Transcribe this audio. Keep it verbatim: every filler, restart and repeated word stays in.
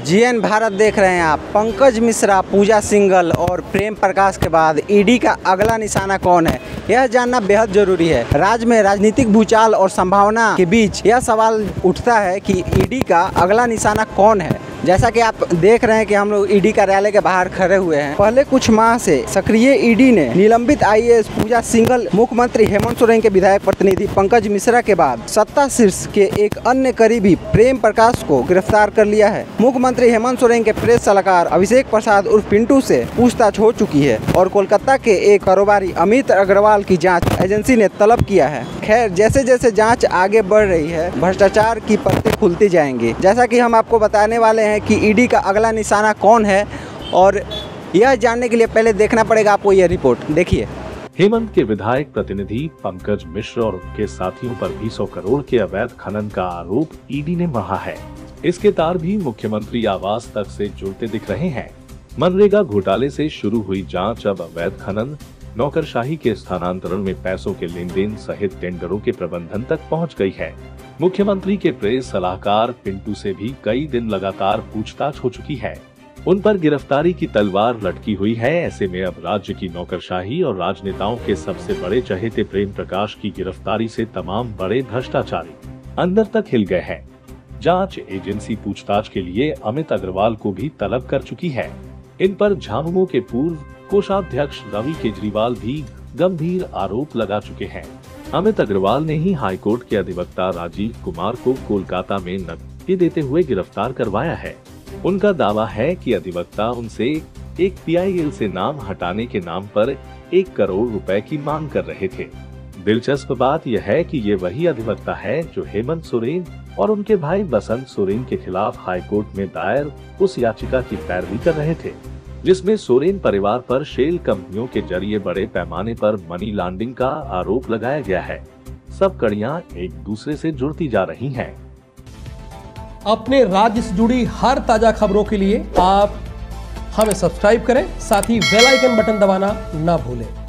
G N Bharat देख रहे हैं आप। पंकज मिश्रा, पूजा सिंघल और प्रेम प्रकाश के बाद ईडी का अगला निशाना कौन है, यह जानना बेहद जरूरी है। राज्य में राजनीतिक भूचाल और संभावना के बीच यह सवाल उठता है कि ईडी का अगला निशाना कौन है। जैसा कि आप देख रहे हैं कि हम लोग ईडी कार्यालय के बाहर खड़े हुए हैं। पहले कुछ माह से सक्रिय ईडी ने निलंबित आई ए एस पूजा सिंघल, मुख्यमंत्री हेमंत सोरेन के विधायक प्रतिनिधि पंकज मिश्रा के बाद सत्ता शीर्ष के एक अन्य करीबी प्रेम प्रकाश को गिरफ्तार कर लिया है। मुख्यमंत्री हेमंत सोरेन के प्रेस सलाहकार अभिषेक प्रसाद उर्फ पिंटू से पूछताछ हो चुकी है और कोलकाता के एक कारोबारी अमित अग्रवाल की जांच एजेंसी ने तलब किया है। खैर, जैसे जैसे जांच आगे बढ़ रही है, भ्रष्टाचार की परतें खुलती जाएंगी। जैसा कि हम आपको बताने वाले हैं कि ईडी का अगला निशाना कौन है, और यह जानने के लिए पहले देखना पड़ेगा आपको यह रिपोर्ट। देखिए। हेमंत के विधायक प्रतिनिधि पंकज मिश्र और उनके साथियों पर भी सौ करोड़ के अवैध खनन का आरोप ईडी ने मढ़ा है। इसके तार भी मुख्यमंत्री आवास तक से जुड़ते दिख रहे हैं। मनरेगा घोटाले से शुरू हुई जांच अब अवैध खनन, नौकरशाही के स्थानांतरण में पैसों के लेन देन सहित टेंडरों के प्रबंधन तक पहुंच गई है। मुख्यमंत्री के प्रेस सलाहकार पिंटू से भी कई दिन लगातार पूछताछ हो चुकी है। उन पर गिरफ्तारी की तलवार लटकी हुई है। ऐसे में अब राज्य की नौकरशाही और राजनेताओं के सबसे बड़े चहेते प्रेम प्रकाश की गिरफ्तारी से तमाम बड़े भ्रष्टाचारी अंदर तक हिल गए हैं। जांच एजेंसी पूछताछ के लिए अमित अग्रवाल को भी तलब कर चुकी है। इन पर झामुमो के पूर्व कोषाध्यक्ष रवि केजरीवाल भी गंभीर आरोप लगा चुके हैं। अमित अग्रवाल ने ही हाईकोर्ट के अधिवक्ता राजीव कुमार को कोलकाता में नकदी देते हुए गिरफ्तार करवाया है। उनका दावा है कि अधिवक्ता उनसे एक पी आई एल से नाम हटाने के नाम पर एक करोड़ रुपए की मांग कर रहे थे। दिलचस्प बात यह है कि ये वही अधिवक्ता है जो हेमंत सोरेन और उनके भाई बसंत सोरेन के खिलाफ हाईकोर्ट में दायर उस याचिका की पैरवी कर रहे थे, जिसमें सोरेन परिवार पर शेल कंपनियों के जरिए बड़े पैमाने पर मनी लॉन्ड्रिंग का आरोप लगाया गया है। सब कड़ियां एक दूसरे से जुड़ती जा रही हैं। अपने राज्य से जुड़ी हर ताजा खबरों के लिए आप हमें सब्सक्राइब करें, साथ ही बेल आइकन बटन दबाना ना भूलें।